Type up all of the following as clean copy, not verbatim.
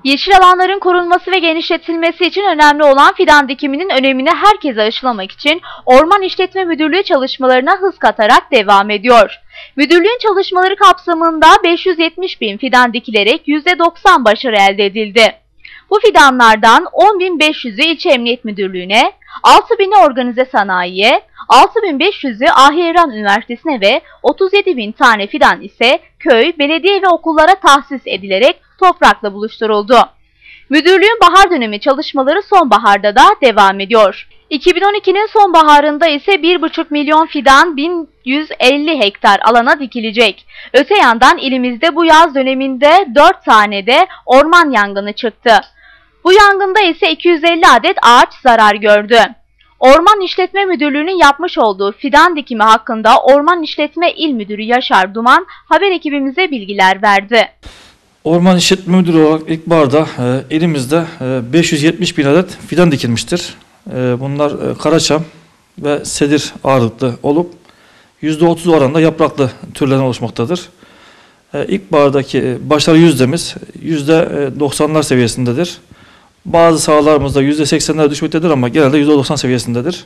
Yeşil alanların korunması ve genişletilmesi için önemli olan fidan dikiminin önemini herkese aşılamak için Orman İşletme Müdürlüğü çalışmalarına hız katarak devam ediyor. Müdürlüğün çalışmaları kapsamında 570 bin fidan dikilerek %90 başarı elde edildi. Bu fidanlardan 10.500'ü İlçe Emniyet Müdürlüğü'ne, 6.000'i organize sanayiye, 6.500'ü Ahi Üniversitesi'ne ve 37.000 tane fidan ise köy, belediye ve okullara tahsis edilerek toprakla buluşturuldu. Müdürlüğün bahar dönemi çalışmaları sonbaharda da devam ediyor. 2012'nin sonbaharında ise 1,5 milyon fidan 1150 hektar alana dikilecek. Öte yandan ilimizde bu yaz döneminde 4 tane de orman yangını çıktı. Bu yangında ise 250 adet ağaç zarar gördü. Orman İşletme Müdürlüğü'nün yapmış olduğu fidan dikimi hakkında Orman İşletme İl Müdürü Yaşar Duman haber ekibimize bilgiler verdi. Orman İşletme Müdürü olarak ilkbaharda elimizde 570 bin adet fidan dikilmiştir. Bunlar karaçam ve sedir ağırlıklı olup %30 oranında yapraklı türlerden oluşmaktadır. İlkbahardaki başarı yüzdemiz %90'lar seviyesindedir. Bazı sahalarımızda %80'ler düşmektedir ama genelde %90 seviyesindedir.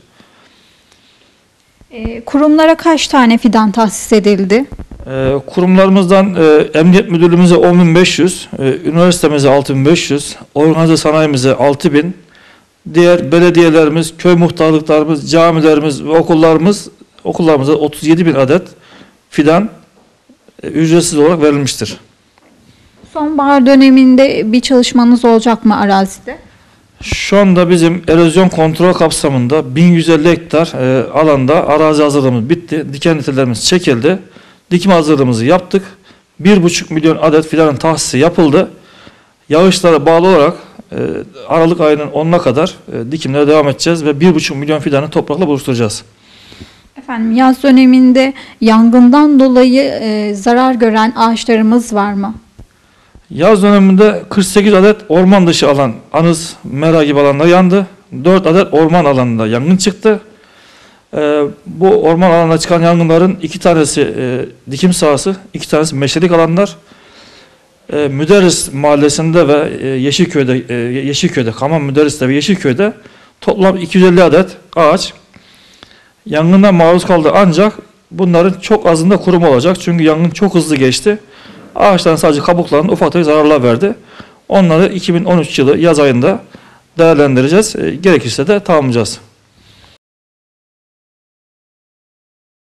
Kurumlara kaç tane fidan tahsis edildi? Kurumlarımızdan Emniyet Müdürlüğümüze 10.500, üniversitemize 6.500, organize sanayimize 6.000, diğer belediyelerimiz, köy muhtarlıklarımız, camilerimiz ve okullarımıza 37.000 adet fidan ücretsiz olarak verilmiştir. Sonbahar döneminde bir çalışmanız olacak mı arazide? Şu anda bizim erozyon kontrol kapsamında 1150 hektar alanda arazi hazırlığımız bitti. Diken nitelerimiz çekildi. Dikim hazırlığımızı yaptık. 1,5 milyon adet fidanın tahsisi yapıldı. Yağışlara bağlı olarak Aralık ayının 10'una kadar dikimlere devam edeceğiz ve 1,5 milyon fidanı toprakla buluşturacağız. Efendim, yaz döneminde yangından dolayı zarar gören ağaçlarımız var mı? Yaz döneminde 48 adet orman dışı alan, Anız, Mera gibi alanlar yandı. 4 adet orman alanında yangın çıktı. Bu orman alanına çıkan yangınların 2 tanesi dikim sahası, 2 tanesi meşelik alanlar. Müderris Mahallesi'nde ve Yeşilköy'de, Kaman Müderris'te ve Yeşilköy'de toplam 250 adet ağaç yangına maruz kaldı, ancak bunların çok azında kuruma olacak. Çünkü yangın çok hızlı geçti. Ağaçların sadece kabuklarına ufak tefek zararlar verdi. Onları 2013 yılı yaz ayında değerlendireceğiz. Gerekirse de tamamlayacağız.